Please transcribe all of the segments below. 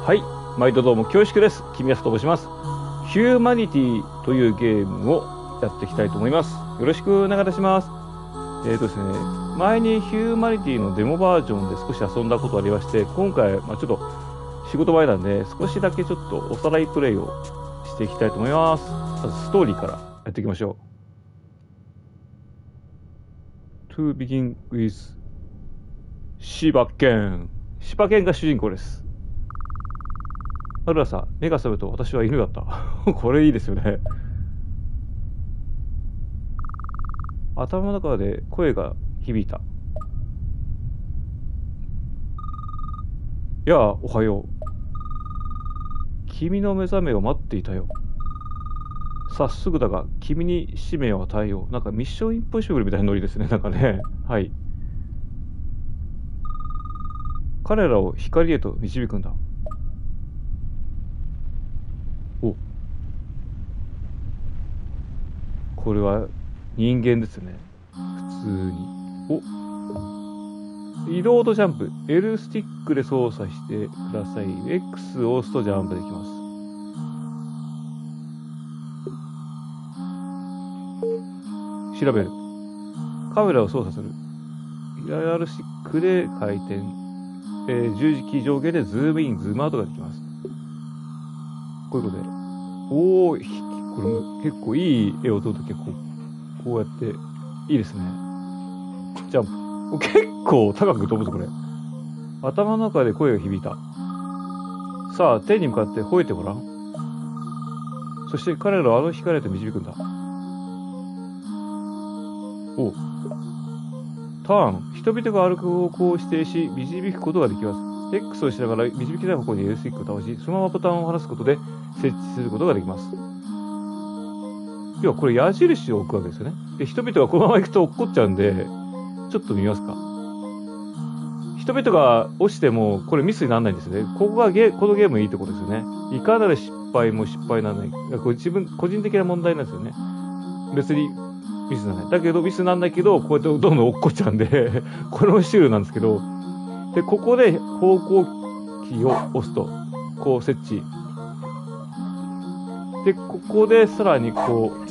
はい、毎度どうも恐縮です。君安と申します。ヒューマニティというゲームをやっていきたいと思います。よろしくお願いいたします。ですね、前にヒューマニティのデモバージョンで少し遊んだことありまして、今回、ちょっと仕事前なんで、少しだけちょっとおさらいプレイをしていきたいと思います。まずストーリーからやっていきましょう。To begin with 柴犬。柴犬が主人公です。ある朝、目が覚めると私は犬だった。これいいですよね。頭の中で声が響いた。やあ、おはよう。君の目覚めを待っていたよ。早速だが、君に使命を与えよう。なんかミッションインポッシブルみたいなノリですね。なんかね。はい。彼らを光へと導くんだ。お、これは人間ですね。普通に。お、移動とジャンプ。L スティックで操作してください。X を押すとジャンプできます。調べる。カメラを操作する。IR スティックで回転。十字キー上下でズームイン、ズームアウトができます。こういうことで。おー、これ結構いい絵を撮ると結構、こうやって、いいですね。ジャンプ。結構高く飛ぶぞ、これ。頭の中で声が響いた。さあ、天に向かって吠えてごらん。そして彼らをあの光へと導くんだ。おう。ターン。人々が歩く方向を指定し、導くことができます。X をしながら導きたい方向に L スティックを倒し、そのままボタンを離すことで設置することができます。要はこれ矢印を置くわけですよね。で、人々がこのまま行くと落っこっちゃうんで、ちょっと見ますか。人々が落ちても、これミスにならないんですよね。ここがこのゲームのいいところですよね。いかなる失敗も失敗にならない。これ個人的な問題なんですよね。別にミスにならない。だけどミスにならないけど、こうやってどんどん落っこっちゃうんで、これもシュールなんですけど、で、ここで方向キーを押すと、こう設置。で、ここでさらにこう。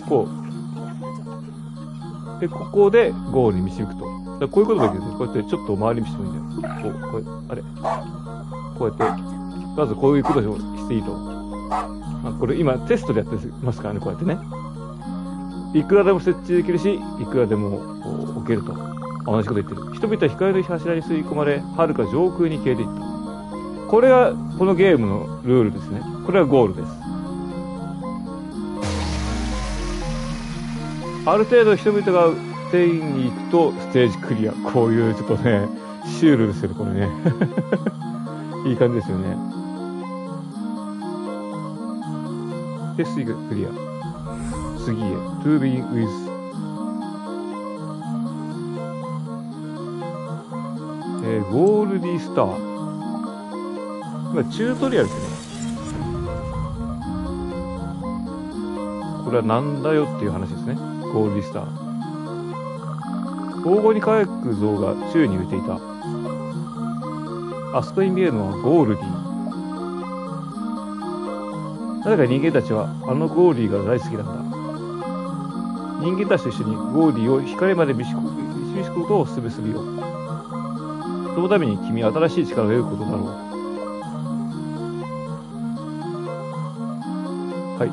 で、ここでゴールに導くと。だこういうことができるんです。こうやってちょっと回り道してもいいんだよ。こうあれこうやって、まずこういうことをしていいと。これ今テストでやってますからね、こうやってね。いくらでも設置できるし、いくらでもこう置けると。同じこと言ってる。人々は光の柱に吸い込まれ、遥か上空に消えていった。これがこのゲームのルールですね。これはゴールです。ある程度人々が店員に行くとステージクリア。こういうちょっとね、シュールですよね、これね。いい感じですよね。で、次がクリア。次へ。To be with。ゴールディスター。今、チュートリアルですね。これはなんだよっていう話ですね。ゴールディスター。黄金に輝く像が宙に浮いていた。あそこに見えるのはゴールディ。なぜか人間たちはあのゴールディが大好きなんだ。人間たちと一緒にゴールディを光まで導くことをお勧めするよ。そのために君は新しい力を得ることだろう。はい。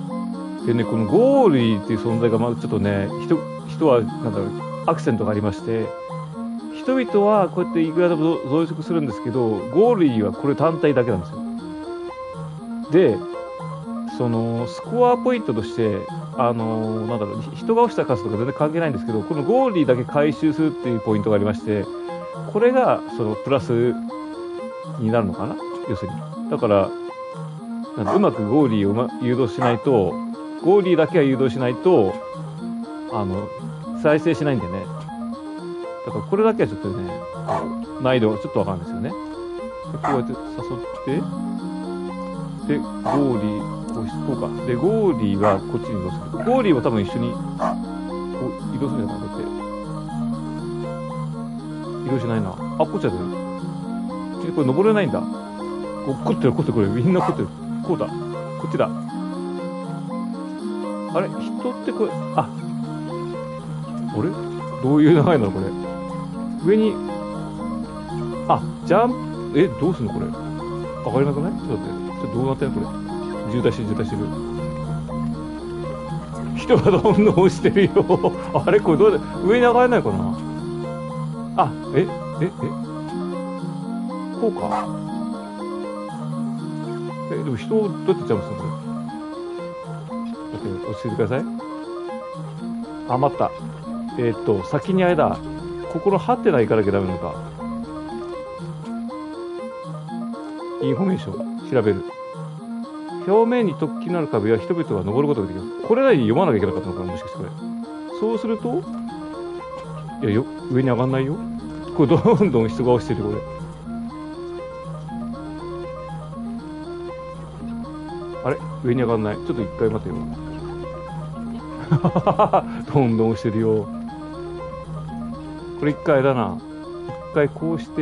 でね、このゴールディっていう存在がちょっとね、人は、なんだろう、アクセントがありまして、人々はこうやっていくらでも増殖するんですけど、ゴールディはこれ単体だけなんですよ。で、その、スコアポイントとして、なんだろう、人が落ちた数とか全然関係ないんですけど、このゴールディだけ回収するっていうポイントがありまして、これが、その、プラスになるのかな、要するに。だから、うまくゴールディを誘導しないと、ゴールディだけは誘導しないと、再生しないんでね。だからこれだけはちょっとね、難易度ちょっとわかるんですよね。でこうやって誘って、で、ゴーリー、こうか。で、ゴーリーはこっちに移動する。ゴーリーは多分一緒に、こう移動するんじゃないかな、こうやって。移動しないな。あ、こっちは出る。これ登れないんだ。 怒ってる怒ってる、これ。みんな怒ってる。こうだ。こっちだ。あれ人ってこれ、あ、あれどういう長いのこれ。上に、あ、ジャンプ、どうすんのこれ。わかりなくない？ちょっと待って。ちょっとどうなってんのこれ。渋滞してる。人がどんどん押してるよ。あれこれどうだ、上に上がれないかな。あ、こうか。でも人をどうやってジャンプするのこれ。待って、落ち着いてください。あ、待った。先にあれだ。ここのハテナ行かなきゃダメなのか。インフォメーション。調べる。表面に突起のある壁は人々が登ることができます。これらに読まなきゃいけなかったのかなもしかしてこれ。そうすると、いやよ、上に上がんないよ。これどんどん人が押してるこれ。あれ上に上がんない。ちょっと一回待てよ。どんどん押してるよ。これ一回だな。一回こうして、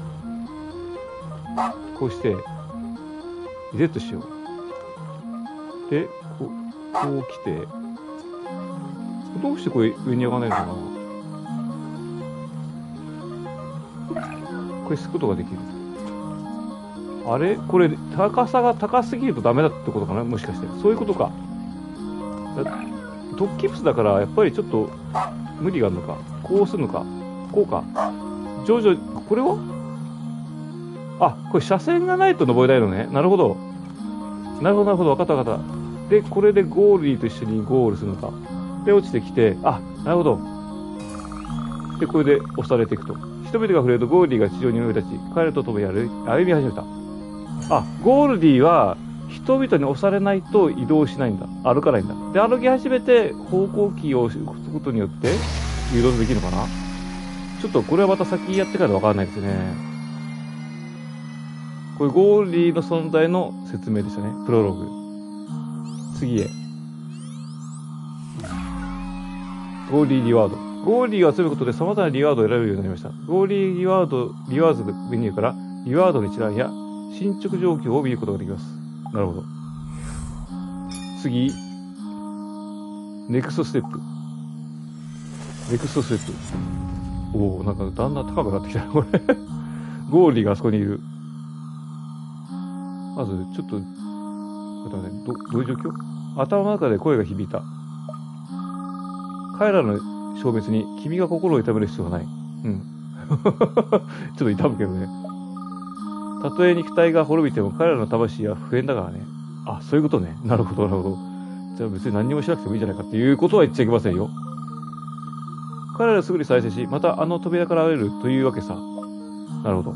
リセットしよう。で、こう来て、どうしてこれ上に上がらないのかな。これすくことができる。あれこれ高さが高すぎるとダメだってことかなもしかして。そういうことか。突起物だからやっぱりちょっと無理があるのか。こうするのか。こうか。徐々に、これはあ、これ車線がないと登れないのね。なるほど。なるほど、わかった。で、これでゴールリーと一緒にゴールするのか。で、落ちてきて、あ、なるほど。で、これで押されていくと。人々が触れるとゴールディが地上に乗り立ち、彼と共に歩み始めた。あ、ゴールディは人々に押されないと移動しないんだ。歩かないんだ。で、歩き始めて方向キーを押すことによって移動できるのかな。ちょっとこれはまた先やってからわからないですね。これゴールディの存在の説明でしたね。プロローグ。次へ。ゴールディリワード。ゴールディを集めることで様々なリワードを選べるようになりました。ゴールディリワーズメニューからリワードの一覧や進捗状況を見ることができます。なるほど。次。ネクストステップ。おお、なんかだんだん高くなってきたな、これ。ゴールディがあそこにいる。まず、ちょっと、どういう状況？頭の中で声が響いた。彼らの消滅に君が心を痛める必要はない。うん。ちょっと痛むけどね。たとえ肉体が滅びても彼らの魂は不変だからね。あ、そういうことね。なるほど。じゃあ別に何にもしなくてもいいじゃないかっていうことは言っちゃいけませんよ。彼らはすぐに再生し、またあの扉から現れるというわけさ。なるほど。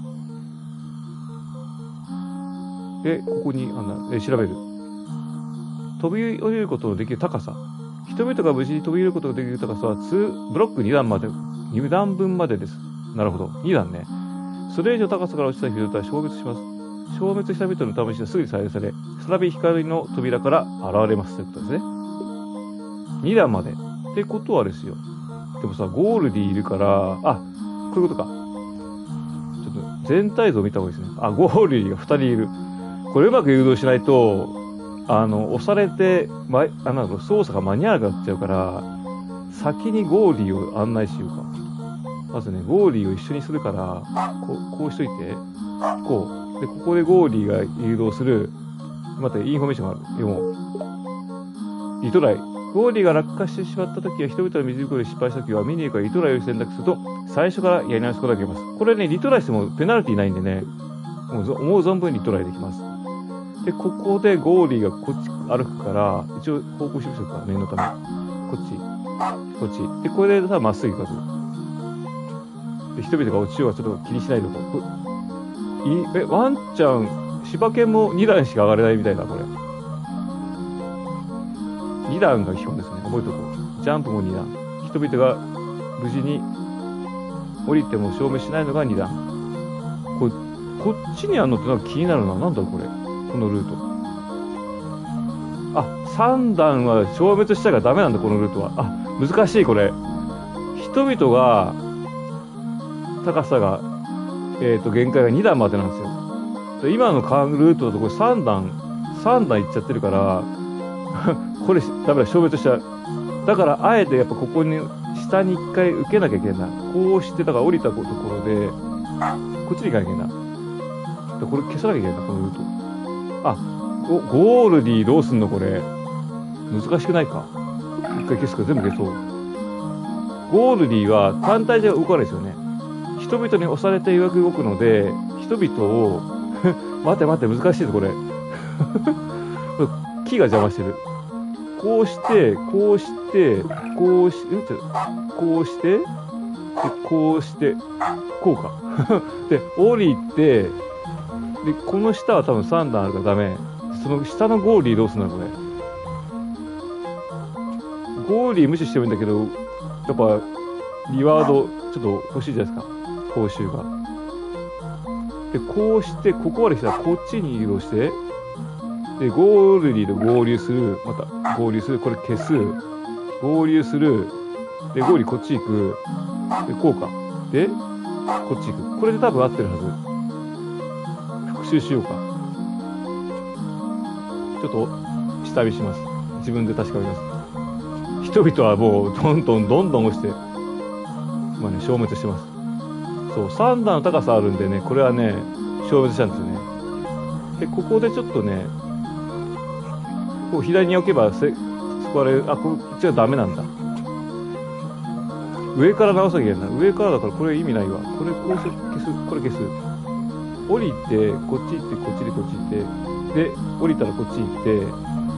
で、ここに調べる。飛び降りることのできる高さ。人々が無事に飛び降りることができる高さはブロック2段分までです。なるほど。2段ね。それ以上高さから落ちた人々は消滅します。消滅した人々の魂はすぐに再生され、再び光の扉から現れますということですね。2段まで。ってことはですよ。でもさ、ゴールディいるから、あ、こういうことか。ちょっと全体像見た方がいいですね。あ、ゴールディが2人いる。これうまく誘導しないと、押されて、操作が間に合わなくなっちゃうから、先にゴーリーを案内しようか。まずね、ゴーリーを一緒にするから、こうしといて、こう。で、ここでゴーリーが誘導する、待って、インフォメーションがある。でも、リトライ。ゴーリーが落下してしまった時や人々の水ぶくろで失敗した時は、ミニーからリトライを選択すると、最初からやり直すことができます。これね、リトライしてもペナルティないんでね、思う存分リトライできます。で、ここでゴーリーがこっち歩くから、一応方向しましょうか、念のため。こっち。で、これでさ、まっすぐ行くわけ。で、人々が落ちようがちょっと気にしないでこう。ワンちゃん、柴犬も2段しか上がれないみたいな、これ。2段が基本ですね。覚えておこう。ジャンプも2段。人々が無事に降りても消滅しないのが2段。こっちにあるのってなんか気になるな。なんだろう、これ。このルート。あ、3段は消滅したらダメなんだ、このルートは。あ、難しい、これ。人々が、高さが、限界が2段までなんですよ。 で今のルートだとこれ3段いっちゃってるから、これダメだ、消滅しちゃう。だからあえてやっぱここに、下に一回受けなきゃいけない。こうして、だから降りたところで、こっちに行かなきゃいけない。これ消さなきゃいけないんだ、このルート。あ、ゴールディどうすんのこれ。難しくないか。一回消すから全部消そう。ゴールディは単体じゃ動かないですよね。人々に押されてよく動くので、人々を、待って難しいぞ、これ。木が邪魔してる。こうして、こうして、こうして、で、こうして、こうか。で、降りて、で、この下は多分3段あるからダメ。その下のゴーリーどうすんのこれ。ゴーリー無視してもいいんだけど、やっぱ、リワード、ちょっと欲しいじゃないですか。報酬が。で、こうして、ここまで来たらこっちに移動して、で、ゴールディと合流する。また、合流する。これ消す。合流する。で、ゴールディこっち行く。で、こうか。で、こっち行く。これで多分合ってるはず。復習しようか。ちょっと、下見します。自分で確かめます。人々はもう、どんどん落ちて、今ね、消滅してます。そう、3段の高さあるんでね、これはね、消滅したんですよね。で、ここでちょっとね、こう左に置けば救われる。あ、こっちはダメなんだ。上から直さなきゃいけないな。上からだからこれ意味ないわ。これこう消す。これ消す。降りて、こっち行って、こっちでこっち行って。で、降りたらこっち行って。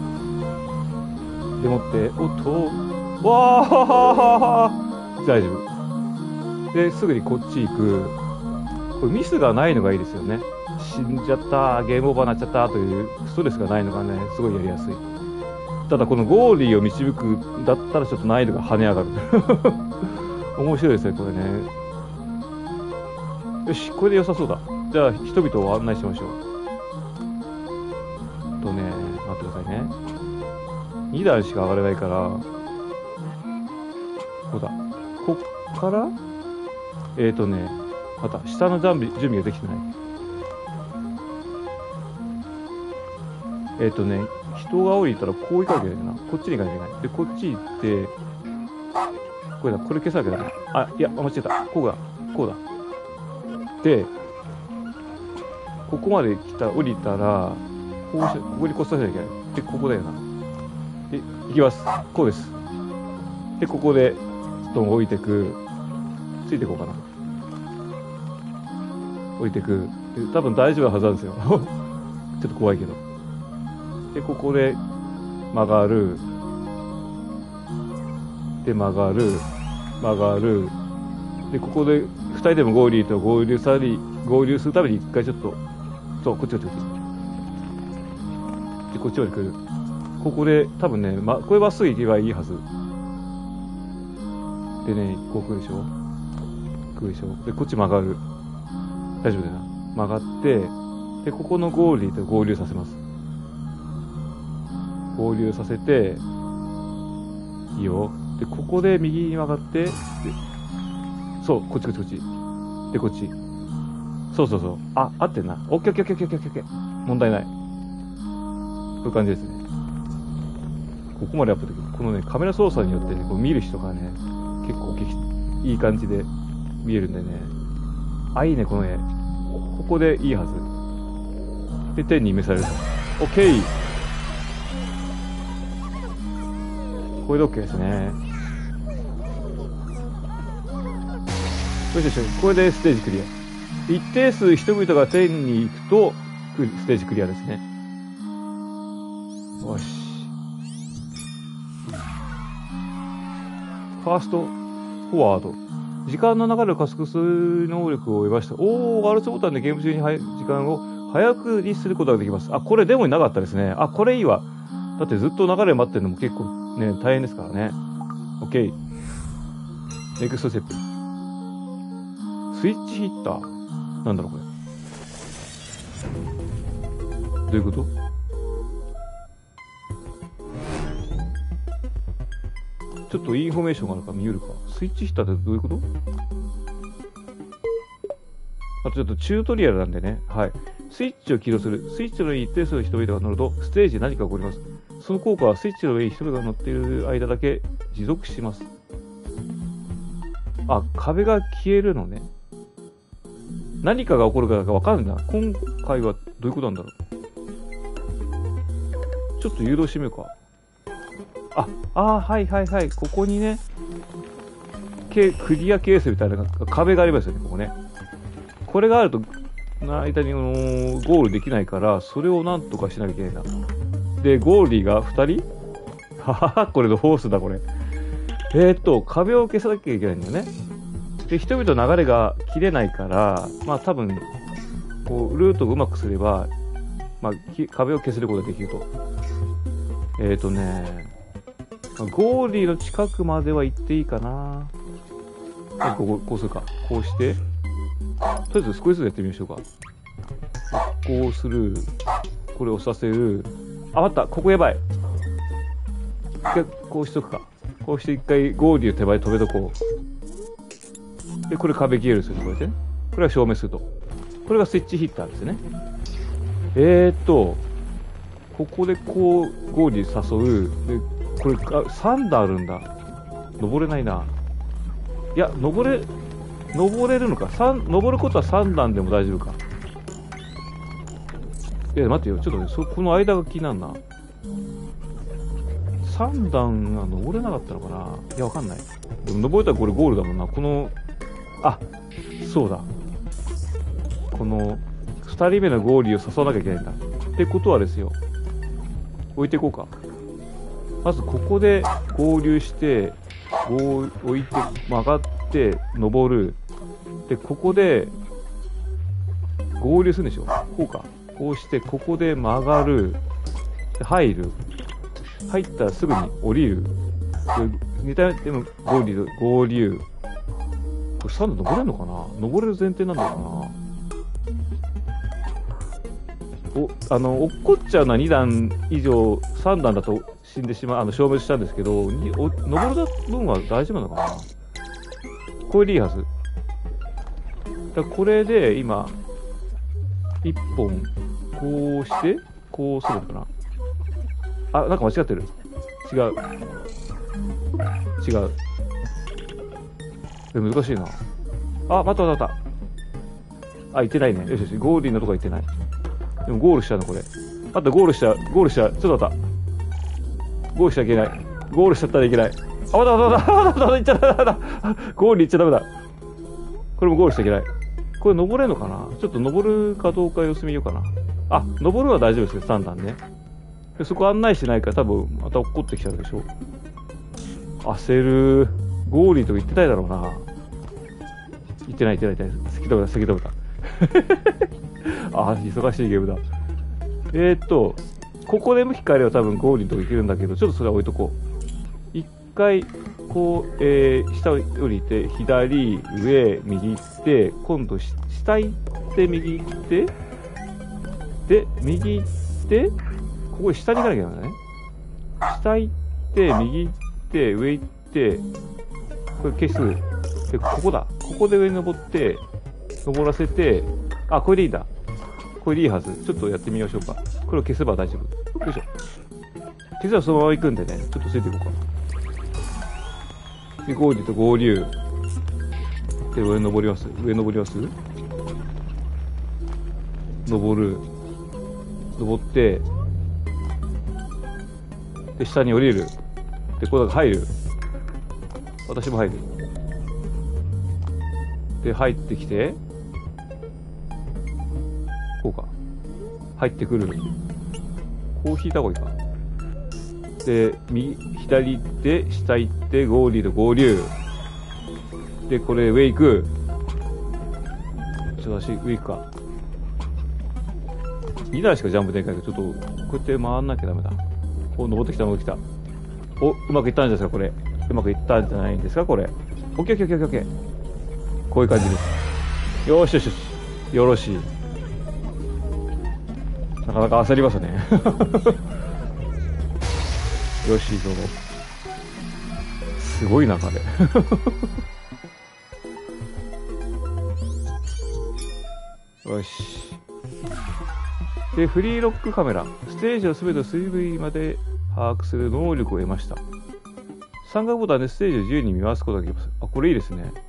でもって、おっと、わー大丈夫。で、すぐにこっち行く。これミスがないのがいいですよね。死んじゃった、ゲームオーバーになっちゃったというストレスがないのがね、すごいやりやすい。ただこのゴーリーを導くだったらちょっと難易度が跳ね上がる。面白いですね、これね。よし、これで良さそうだ。じゃあ人々を案内しましょう。待ってくださいね。2段しか上がれないから、こうだ。こっから、また下の準備ができてない。人が降りたらこう行かなきゃいけないな。こっちに行かなきゃいけない。で、こっち行って、これだ、これ消さなきゃダメ。あ、いや、間違えた。こうだ。こうだ。で、ここまで降りたら、ここに越さなきゃいけない。で、ここだよな。で、行きます。こうです。で、ここで、どんどん降りてく。ついていこうかな。降りてく。で、多分大丈夫なはずなんですよ。ちょっと怖いけど。で、ここで曲がる。で、曲がる。で、ここで、二人でも合流と合流するために一回ちょっと、そう、こっち。で、こっちまで来る。ここで、多分ね、これまっすぐ行けばいいはず。でね、こう来るでしょ。で、こっち曲がる。大丈夫だよな。曲がって、で、ここのゴールと合流させます。合流させて、いいよ。で、ここで右に曲がって、で、そう、こっち。で、こっち。そう。あ、合ってんな。オッケー。問題ない。こういう感じですね。ここまでアップできる。このね、カメラ操作によってね、こう見る人がね、結構いい感じで見えるんでね。あ、いいね、この絵。ここでいいはず。で、天に召される。オッケー。これで OK ですね。よし。これでステージクリア。一定数人々が天に行くと、ステージクリアですね。よし。ファースト、フォワード。時間の流れを加速する能力を得ました。R2ボタンでゲーム中に時間を早送りすることができます。あ、これデモになかったですね。あ、これいいわ。だってずっと流れ待ってるのも結構ね、大変ですからね。OK。ネクストステップ。スイッチヒッター。なんだろうこれ。どういうこと？ちょっとインフォメーションがあるから見えるか。スイッチヒッターってどういうこと？ あとちょっとチュートリアルなんでね。はい。スイッチを起動する。スイッチの上に一定数の人々が乗ると、ステージで何かが起こります。その効果はスイッチの上に人々が乗っている間だけ持続します。あ、壁が消えるのね。何かが起こるかがわかるんだ。今回はどういうことなんだろう。ちょっと誘導してみようか。はいはいはい。ここにね、クリアケースみたいな壁がありますよね、ここね。これがあると、間にゴールできないから、それをなんとかしなきゃいけないな。で、ゴーリーが2人ははは、これのホースだ、これ。壁を消さなきゃいけないんだよね。で、人々の流れが切れないから、まあ多分、こう、ルートをうまくすれば、まあ、壁を消せることができると。ゴーリーの近くまでは行っていいかな。こうするか。こうして、とりあえず少しずつやってみましょうか。こうする。これを押させる。あ、待った。ここやばい。こうしとくか。こうして一回ゴーリーの手前止めとこう。で、これ壁消えるんですよね。これでね。これは消滅すると。これがスイッチヒッターですね。ここでこう、ゴーリー誘う。で、これ、3段あるんだ。登れないな。いや、登れるのか。登ることは3段でも大丈夫か。いや、待ってよ。ちょっとね、この間が気になるな。3段が登れなかったのかな。いや、わかんない。でも登れたらこれゴールだもんな。そうだ。この、2人目のゴーリーを誘わなきゃいけないんだ。ってことはですよ。置いていこうか。まずここで合流して、置いて、曲がって、登る。で、ここで、合流するんでしょ。こうか。こうして、ここで曲がる。で入る。入ったらすぐに降りる。で、2体目も合流。これ3段登れるのかな。登れる前提なんだよな。落っこっちゃうのは2段以上、3段だと死んでしまう、消滅したんですけど、登る分は大丈夫なのかな。これでいいはず。だこれで今、1本、こうして、こうするのかな。あ、なんか間違ってる。違う。難しいな。待った。行ってないね。よし。ゴーリーのとこ行ってない。でもゴールしちゃうの、これ。ゴールしちゃう。ちょっと待った。ゴールしちゃいけない。ゴールしちゃったらいけない。待った。行っちゃダメだ。ゴール行っちゃダメだ。これもゴールしちゃいけない。これ登れるのかな。ちょっと登るかどうか様子見ようかな。登るは大丈夫ですよ、3段ね。でそこ案内しないから多分また落っこってきちゃうでしょ。焦る。ゴーリーとか行ってないだろうな。行ってない。席止めた。忙しいゲームだ。ここで向き変えれば多分ゴーリーのとこ行けるんだけど、ちょっとそれは置いとこう。一回、こう、下を降りて、左、上、右行って、今度、下行って、右行って、で、右行って、ここ下に行かなきゃいけないんだね。下行って、右行って、上行って、これ消す。で、ここだ。ここで上に登って、登らせて、これでいいんだ。これでいいはず。ちょっとやってみましょうか。これを消せば大丈夫。よいしょ。消せばそのまま行くんでね、ちょっとついていこうか。で、ゴーリーと合流。で、上登ります。登る。登って、で、下に降りる。で、これが入る。私も入る。で、入ってきて、こうか。入ってくる。こう引いた方がいいか。で、左行って、下行って、ゴーリーと合流。で、これ上行く。ちょっと私上行くか。2台しかジャンプできないけど、ちょっと、こうやって回んなきゃダメだ。登ってきた。うまくいったんじゃないですか、これ。うまくいったんじゃないんですか、これ。オッケー。こういう感じです。よし。よろしい。なかなか焦りますね。よし、どうも。すごい中で。 よし。で、フリーロックカメラ。ステージのすべてを水位まで把握する能力を得ました。三角ボタンでステージを自由に見回すことができます。あ、これいいですね。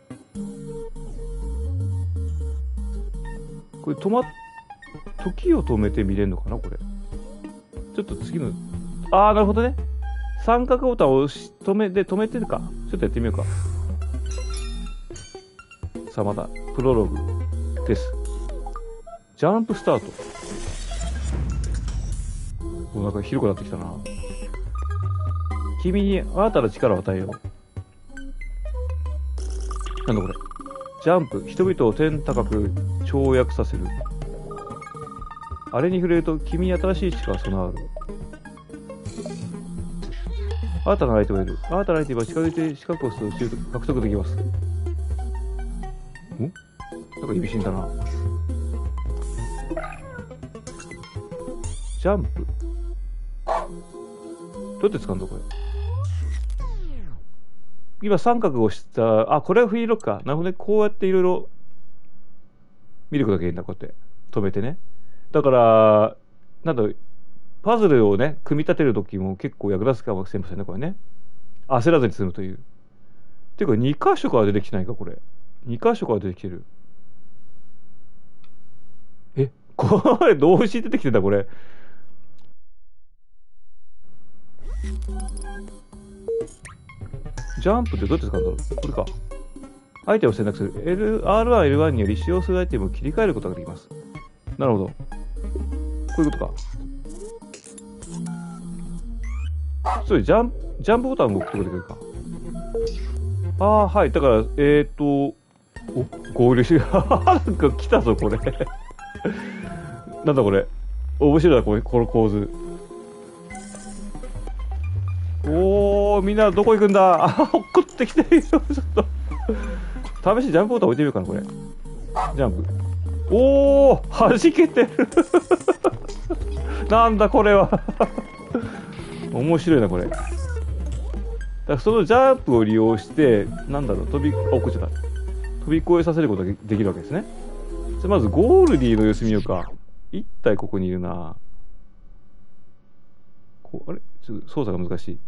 これ時を止めて見れるのかなこれ。ちょっと次の、なるほどね。三角ボタンを止めてるか。ちょっとやってみようか。さあ、また、プロローグです。ジャンプスタート。もうなんか広くなってきたな。君に新たな力を与えよう。なんだこれ。ジャンプ。人々を天高く跳躍させる。あれに触れると君に新しい力が備わる。新たなアイテムがいる。新たなアイテムは近づいて四角を押すと獲得できます。なんか意味深だな。ジャンプ。どうやって使うんだこれ。今三角を押した、これはフリーロックか。なるほどね。こうやっていろいろ見ることができるんだ、こうやって。止めてね。だから、なんだろう、パズルをね、組み立てるときも結構役立つかもしれませんね、これね。焦らずに済むという。ていうか、2箇所から出てきてないか、これ。2箇所から出てきてる。これ、同時に出てきてんだ、これ。ジャンプってどうやって使うんだろうこれか。アイテムを選択する。R1、L1 により使用するアイテムを切り替えることができます。なるほど。こういうことか。そうジャンプボタンを置くことができるか。はい。だから、合流し、なんか来たぞ、これ。なんだこれ。面白いな、この構図。みんなどこ行くんだ送ってきてるよ、ちょっと。試しジャンプボタン置いてみようかな、これ。ジャンプ。弾けてる。なんだこれは。面白いな、これ。だからそのジャンプを利用して、なんだろう、飛び越えさせることができるわけですね。じゃあまず、ゴールディの様子見ようか。一体ここにいるな。あれちょっと操作が難しい。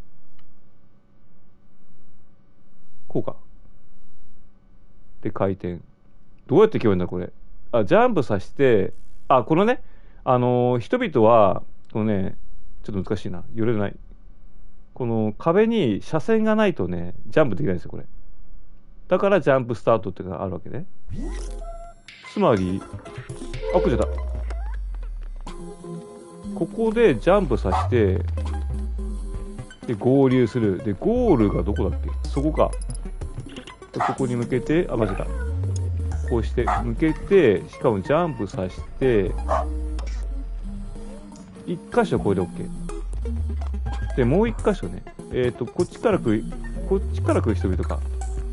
こうか。で、回転。どうやって決めるんだ、これ。ジャンプさせて、このね、人々は、このね、ちょっと難しいな。寄れない。この壁に斜線がないとね、ジャンプできないんですよ、これ。だからジャンプスタートっていうのがあるわけね。つまり、こっちだ。ここでジャンプさせて、で、合流する。で、ゴールがどこだっけそこか。でここに向けて、間違えた。こうして、向けて、しかもジャンプさせて、一箇所これで OK。で、もう一箇所ね。こっちから来る人々か。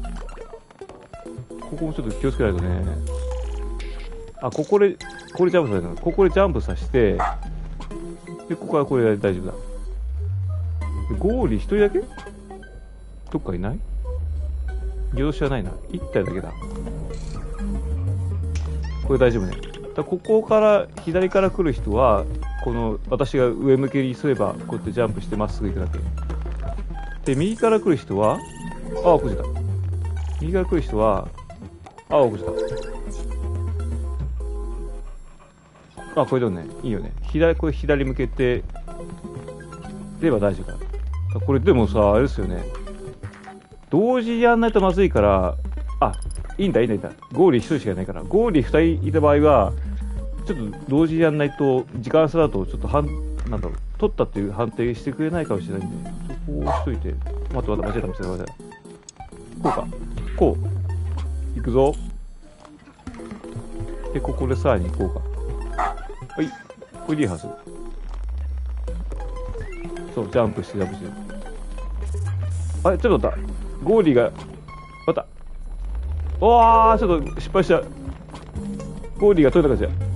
ここもちょっと気をつけないとね。これジャンプさせたの。ここでジャンプさせて、で、ここはこれで大丈夫だ。でゴール一人だけどっかいない業者はないな。一体だけだ。これ大丈夫ね。ここから左から来る人はこの私が上向きにすればこうやってジャンプしてまっすぐ行くだけで、右から来る人はこっちだ。右から来る人はこっちだ。これでもねいいよね。これ左向けてれば大丈夫だ。これでもさあれですよね、同時やんないとまずいから、いいんだ。ゴーリー1人しかいないから。ゴーリー2人いた場合は、ちょっと同時やんないと、時間差だと、ちょっとなんだろう、取ったっていう判定してくれないかもしれないんで、こうしといて。待って、間違えた。こうか。こう。いくぞ。で、ここでさらにこうか。はい。これでいいはず。そう、ジャンプして。ちょっと待った。ゴーリーが、また。ちょっと失敗した。ゴーリーが取れたかじゃ。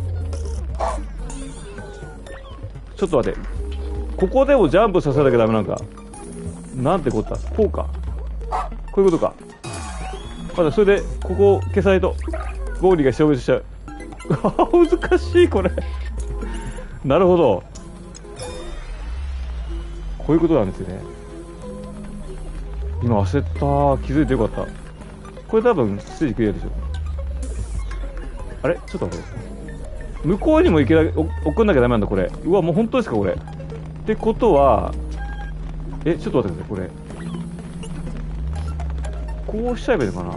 ちょっと待って。ここでもジャンプさせなきゃダメなんか。なんてこった。こうか。こういうことか。それで、ここを消さないと、ゴーリーが消滅しちゃう。 難しい、これ。なるほど。こういうことなんですよね。今焦った。気づいてよかった。これ多分、ステージクリアでしょ。あれちょっと待って。向こうにも行けな、送んなきゃダメなんだ、これ。うわ、もう本当ですか、これ。ってことは、ちょっと待ってください、これ。こうしちゃえばいいのか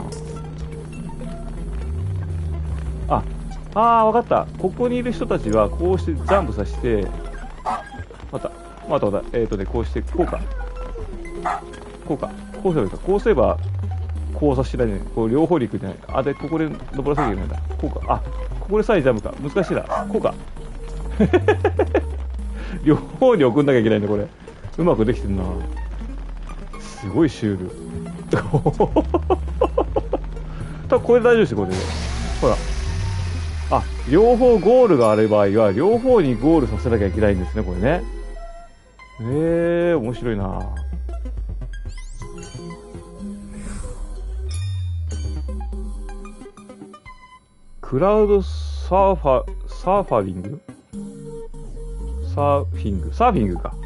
な。わかった。ここにいる人たちは、こうしてジャンプさせて、また、こうして、こうか。こうか。こうすればいいか。こうすれば、交差しないで、こう両方に行くんじゃない。で、ここで登らせなきゃいけないんだ。こうか。ここでさえジャンプか。難しいな。こうか。両方に送んなきゃいけないんだ、これ。うまくできてるな。すごいシュール。多分これで大丈夫ですよ、これで。ほら。両方ゴールがある場合は、両方にゴールさせなきゃいけないんですね、これね。面白いな。クラウドサーフィングか。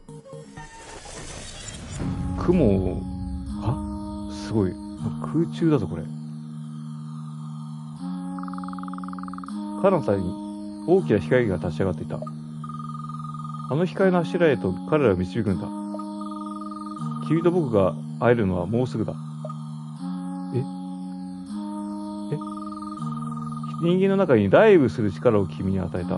雲、すごい。空中だぞ、これ。彼方に大きな光が立ち上がっていた。あの光の柱へと彼らを導くんだ。君と僕が会えるのはもうすぐだ。人間の中にダイブする力を君に与えた。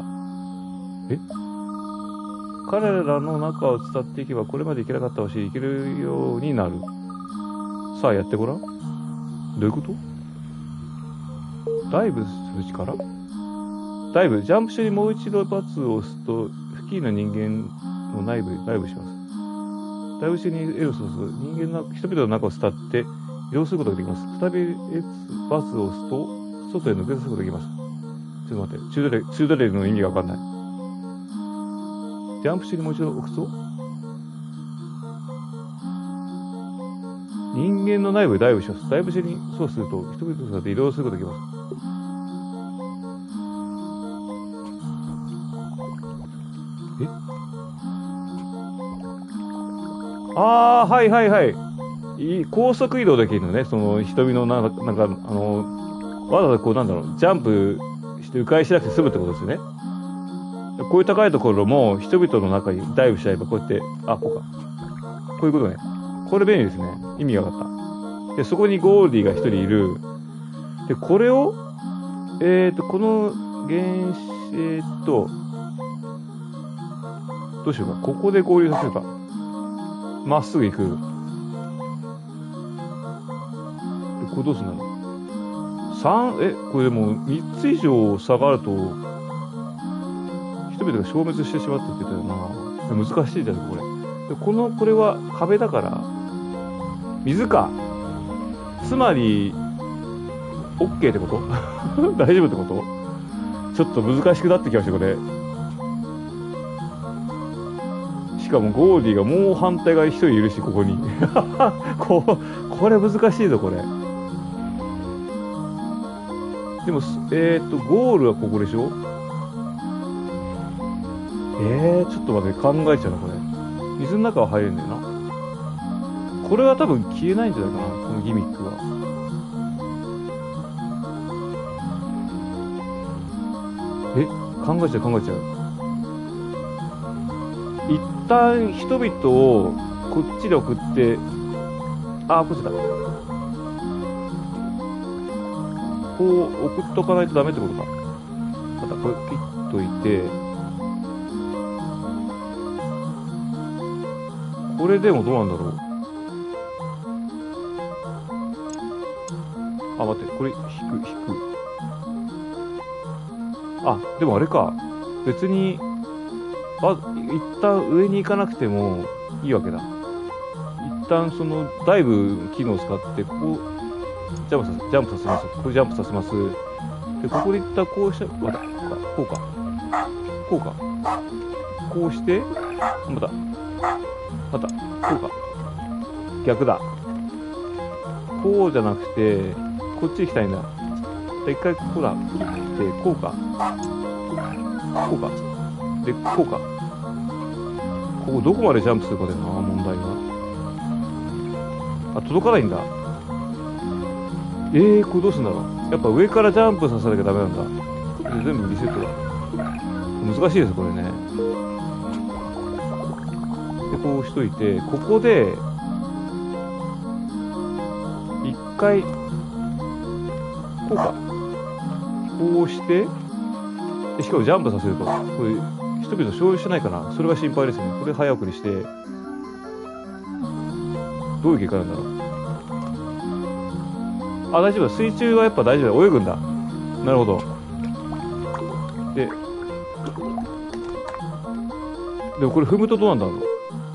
彼らの中を伝っていけばこれまで行けなかった星に行けるようになる。さあやってごらん。どういうこと？ダイブする力？ダイブ。ジャンプ中にもう一度バツを押すと付近の人間の内部にダイブします。ダイブ中にエロスを押すと人々の中を伝って移動することができます。再びバツを押すと外へ抜け出すことができます。ちょっと待って。チュートレイルの意味がわかんない。ジャンプ中にもう一度置くと人間の内部へダイブします。ダイブ中にそうすると人々と伝って移動することができます。はいはいはい。高速移動できるのね。その瞳のわざわざこうジャンプして迂回しなくて済むってことですよね。こういう高いところも人々の中にダイブしちゃえばこうやって、こうか。こういうことね。これ便利ですね。意味が分かった。で、そこにゴールディが一人いる。で、これを、このどうしようか。ここで合流させるか。まっすぐ行く。これどうすんだろう。これでも3つ以上差があると、人々が消滅してしまったって言ったよな。難しいじゃん、これ。で、これは壁だから、水か。つまり、OK ってこと大丈夫ってこと？ちょっと難しくなってきました、これ。しかもゴールディがもう反対側に一人いるし、ここに。これ難しいぞ、これ。でも、ゴールはここでしょ？ちょっと待って、考えちゃうな、これ。水の中は入れるんだよな。これは多分消えないんじゃないかな、このギミックは。考えちゃう。一旦人々をこっちで送って、こっちだ。こう送っとかないとダメってことか。またこれ切っといて、これでもどうなんだろう。待って、これ引く。でもあれか。別に、一旦上に行かなくてもいいわけだ。一旦そのダイブ機能を使って、ここ、ジャンプさせます。ここジャンプさせます。で、ここで一旦こうした、こうか。こうして、また、こうか。逆だ。こうじゃなくて、こっち行きたいんだ。一回、こうだ。 て、こうか。こうか。で、こうか。ここどこまでジャンプするかだよな、問題は。あ、届かないんだ。これどうすんだろう。やっぱ上からジャンプさせなきゃダメなんだ。全部リセットだ。難しいです、これね。で、こうしといて、ここで、一回、こうか。こうして、しかもジャンプさせると。これ、人々所有してないかな。それが心配ですね。これ早送りして、どういう結果なんだろう。あ、大丈夫だ。水中はやっぱ大丈夫だ。泳ぐんだ。なるほど。でもこれ踏むとどうなんだろう。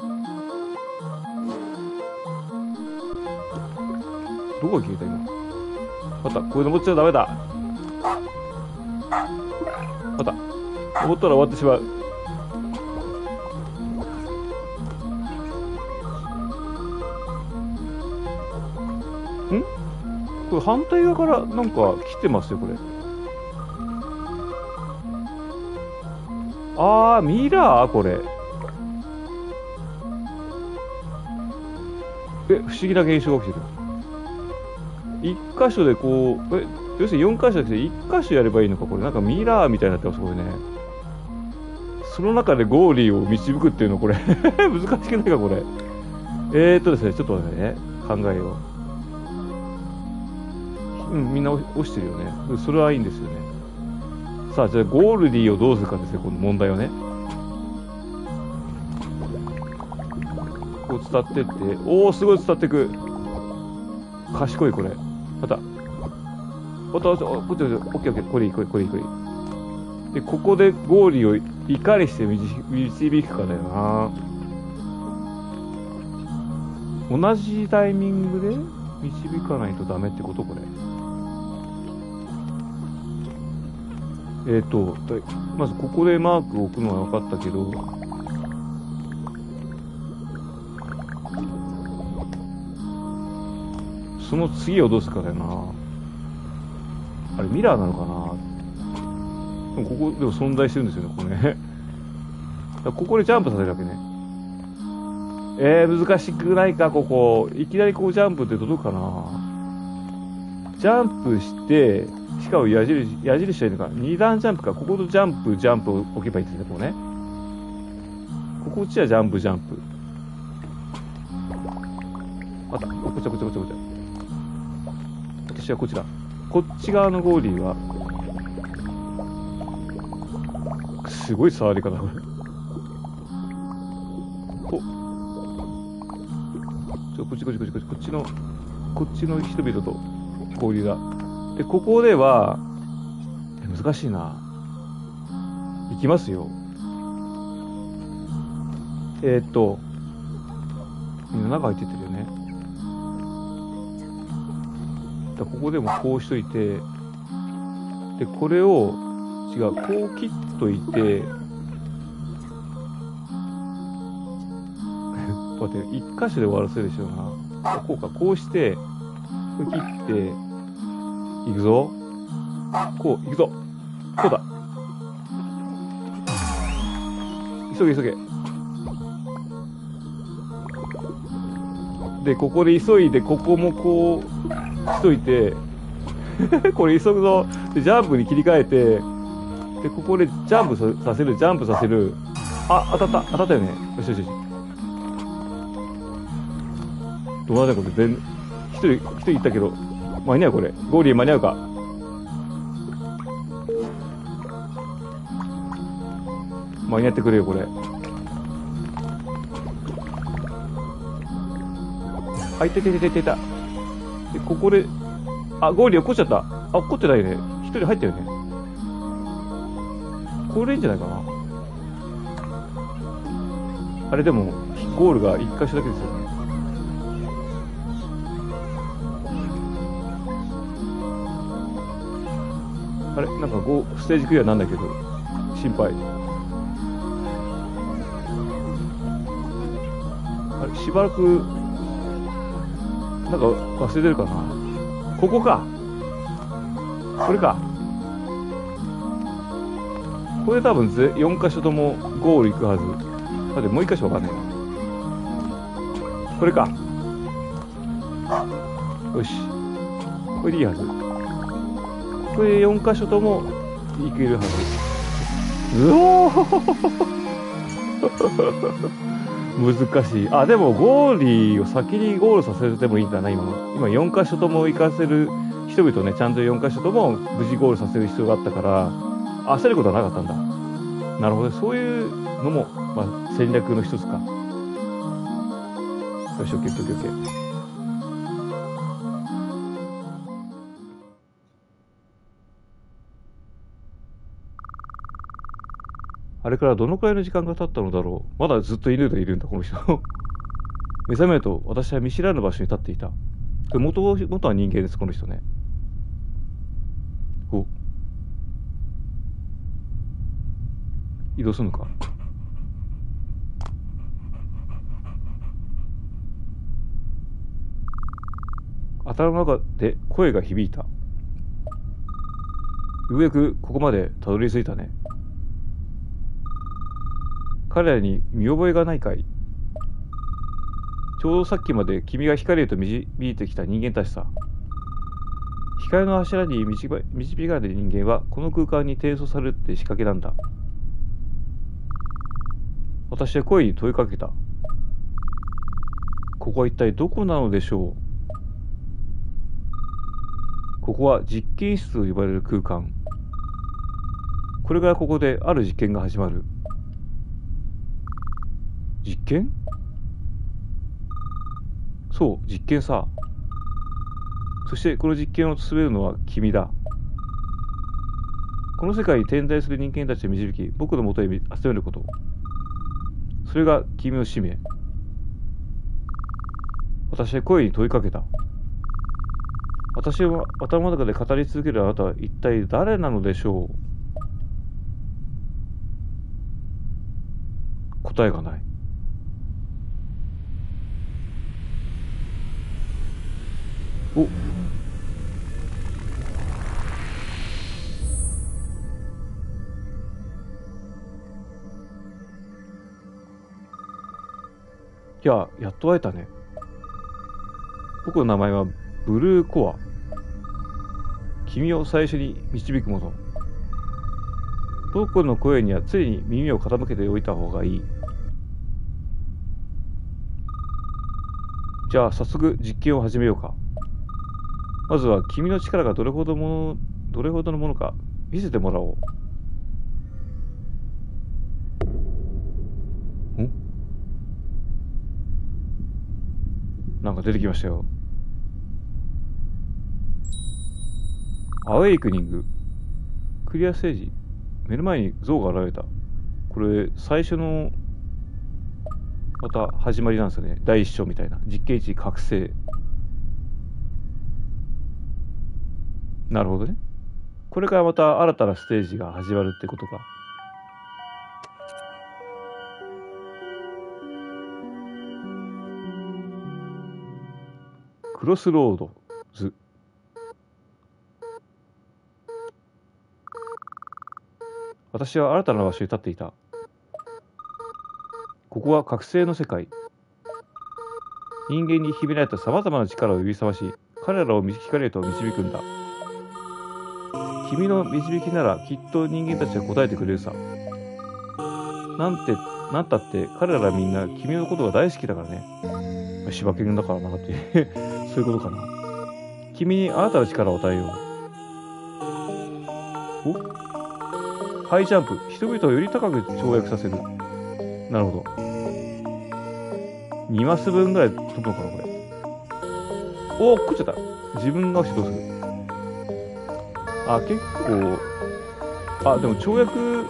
どこが消えた今。また、これ登っちゃダメだ。また、登ったら終わってしまう。これ反対側からなんか来てますよ、これ。ミラーこれ。不思議な現象が起きてる。一箇所でこう、要するに4箇所で一箇所やればいいのか、これ。なんかミラーみたいになってます、これね。その中でゴーリーを導くっていうの、これ。難しくないか、これ。ですね、ちょっと待ってね。考えよう。みんな押してるよね。それはいいんですよね。さあ、じゃあ、ゴールディをどうするかですね、この問題はね。こう伝ってって、すごい伝っていく。賢い、これ。また。こっち、オッケー、オッケー、これいい。で、ここでゴーリーをいかにして導くかだよな。同じタイミングで導かないとダメってことこれ。まずここでマークを置くのは分かったけど、その次をどうするかだよな。あれミラーなのかな。でもここでも存在してるんですよね、ここね。ここでジャンプさせるわけね。難しくないか、ここ。いきなりこうジャンプって届くかな。ジャンプして、しかも矢印はいいのか。二段ジャンプか。こことジャンプを置けばいいんですね、こうね。こっちはジャンプ。あ、こっちは。私はこっちだ。こっち側のゴーリーは、すごい触り方、これ。こっちの人々と交流だ。で、ここでは、難しいな。いきますよ。みんな中入ってってるよね。ここでもこうしといて、で、これを、こう切っといて、待って、一箇所で終わらせるでしょうな。こうか、こうして、これ切って、いくぞ。こう、いくぞ。こうだ。急げ。で、ここで急いで、ここもこう、しといて、これ急ぐぞ。で、ジャンプに切り替えて、で、ここでジャンプさせる。あ、当たったよね。よし。どうなんだこれ、一人いったけど、間に合うこれ。ゴーリー間に合うか。間に合ってくれよ、これ。あ、いた。で、ここで、ゴーリー落っこっちゃった。落っこってないよね。一人入ったよね。これいいんじゃないかな。あれでも、ゴールが一箇所だけですよね。あれなんかステージクリアなんだけど、心配。あれしばらく、なんか忘れてるかな。ここか。これか。 これ多分4箇所ともゴール行くはず。だってもう1箇所わかんないな。これか。よし。これでいいはず。これで4箇所とも行けるはず。うおー難しい。あ、でもゴーリーを先にゴールさせてもいいんだな、今の。今4箇所とも行かせる人々ね、ちゃんと4箇所とも無事ゴールさせる必要があったから、焦ることはなかったんだ。なるほど。そういうのも、まあ、戦略の一つか。よし、オッケーオッケーオッケー。あれからどのくらいの時間が経ったのだろう。まだずっと犬でいるんだ、この人。目覚めると、私は見知らぬ場所に立っていた。元は人間です、この人ね。お。移動するのか。頭の中で声が響いた。ようやくここまでたどり着いたね。彼らに見覚えがないかい。ちょうどさっきまで君が光へと導いてきた人間たちさ。光の柱に導かれた人間はこの空間に転送されるって仕掛けなんだ。私は声に問いかけた。ここは一体どこなのでしょう。ここは実験室と呼ばれる空間。これからここである実験が始まる。実験？そう、実験さ。そしてこの実験を進めるのは君だ。この世界に点在する人間たちを導き、僕のもとへ集めること。それが君の使命。私は声に問いかけた。私は頭の中で語り続けるあなたは一体誰なのでしょう。答えがない。お。いや、やっと会えたね。僕の名前はブルーコア。君を最初に導くもの。僕の声には常に耳を傾けておいた方がいい。じゃあ早速実験を始めようか。まずは君の力がどれほどのものか見せてもらおう。なんか出てきましたよ。アウェイクニング。クリアステージ。目の前に像が現れた。これ、最初の、また始まりなんですよね。第一章みたいな。実験値覚醒。なるほどね。これからまた新たなステージが始まるってことか。クロスロードズ。私は新たな場所に立っていた。ここは覚醒の世界。人間に秘められた様々な力を呼び覚まし、彼らを光へと導くんだ。君の導きならきっと人間たちは答えてくれるさ。なんたって彼らみんな君のことが大好きだからね。柴犬だからなってそういうことかな。君に新たな力を与えよう。お？ハイジャンプ。人々をより高く跳躍させる。なるほど。2マス分ぐらい飛ぶのかな、これ。おー、食っちゃった。自分が落ちてどうする？あ、結構、でも跳躍、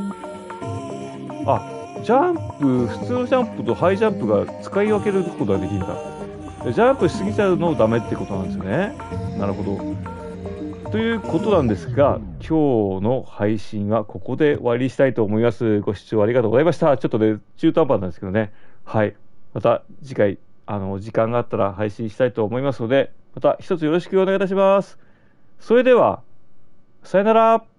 ジャンプ、普通のジャンプとハイジャンプが使い分けることができるんだ。ジャンプしすぎちゃうのダメってことなんですよね。なるほど。ということなんですが、今日の配信はここで終わりにしたいと思います。ご視聴ありがとうございました。ちょっとね、中途半端なんですけどね。はい。また次回、時間があったら配信したいと思いますので、また一つよろしくお願いいたします。それでは、さよなら。